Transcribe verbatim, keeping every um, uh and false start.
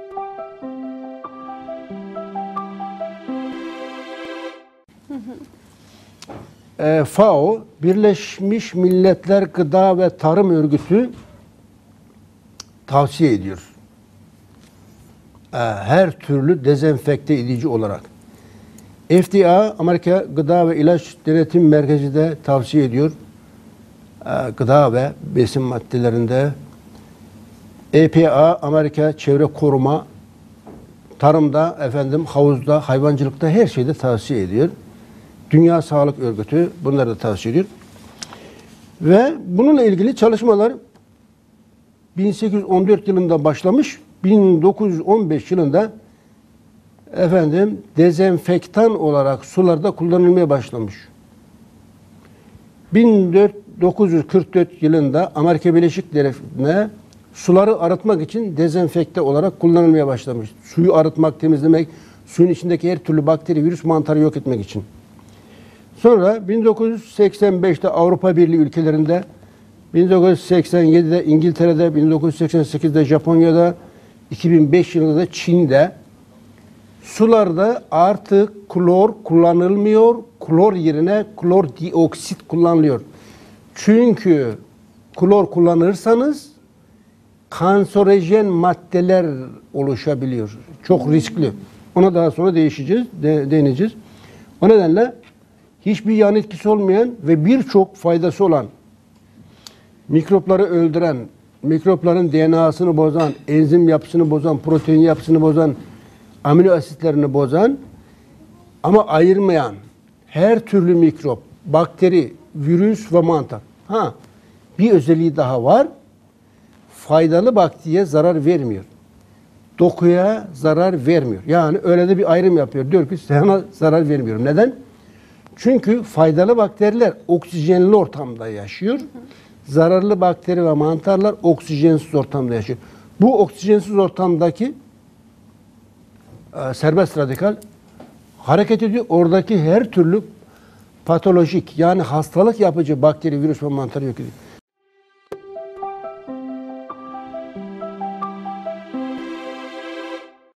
E, F A O, Birleşmiş Milletler Gıda ve Tarım Örgütü tavsiye ediyor. E, her türlü dezenfekte edici olarak. F D A, Amerika Gıda ve İlaç Denetim Merkezi de tavsiye ediyor. E, gıda ve besin maddelerinde. E P A, Amerika Çevre Koruma, tarımda, efendim, havuzda, hayvancılıkta, her şeyde tavsiye ediyor. Dünya Sağlık Örgütü bunları da tavsiye ediyor. Ve bununla ilgili çalışmalar bin sekiz yüz on dört yılında başlamış, bin dokuz yüz on beş yılında efendim dezenfektan olarak sularda kullanılmaya başlamış. bin dokuz yüz kırk dört yılında Amerika Birleşik Devletleri'ne suları arıtmak için dezenfekte olarak kullanılmaya başlamış. Suyu arıtmak, temizlemek, suyun içindeki her türlü bakteri, virüs, mantarı yok etmek için. Sonra bin dokuz yüz seksen beşte Avrupa Birliği ülkelerinde, bin dokuz yüz seksen yedide İngiltere'de, bin dokuz yüz seksen sekizde Japonya'da, iki bin beş yılında da Çin'de sularda artık klor kullanılmıyor. Klor yerine klor dioksit kullanılıyor. Çünkü klor kullanırsanız kanserojen maddeler oluşabiliyor. Çok riskli. Ona daha sonra değişeceğiz, de, değineceğiz. O nedenle hiçbir yan etkisi olmayan ve birçok faydası olan, mikropları öldüren, mikropların D N A'sını bozan, enzim yapısını bozan, protein yapısını bozan, amino asitlerini bozan ama ayırmayan her türlü mikrop, bakteri, virüs ve mantar. Ha, bir özelliği daha var. Faydalı bakteriye zarar vermiyor. Dokuya zarar vermiyor. Yani öyle de bir ayrım yapıyor. Diyor ki sana zarar vermiyorum. Neden? Çünkü faydalı bakteriler oksijenli ortamda yaşıyor. Zararlı bakteri ve mantarlar oksijensiz ortamda yaşıyor. Bu oksijensiz ortamdaki e, serbest radikal hareket ediyor. Oradaki her türlü patolojik, yani hastalık yapıcı bakteri, virüs ve mantarı yok ediyor.